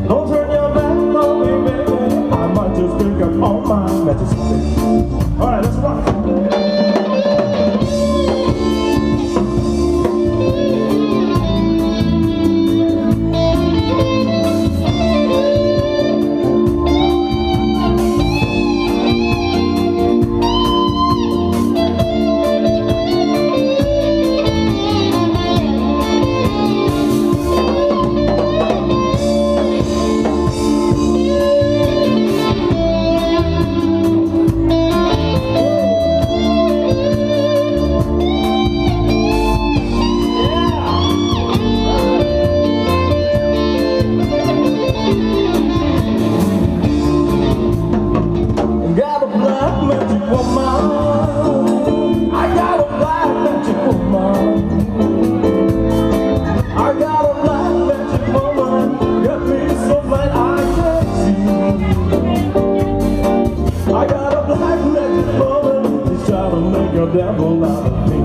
Don't turn your back on me, baby. I might just pick up all my matches. Alright, let's rock. Got a black magic woman. I got a black magic woman. I got a black magic woman. Got me so blind I can't see. I got a black magic woman. She's trying to make a devil out of me.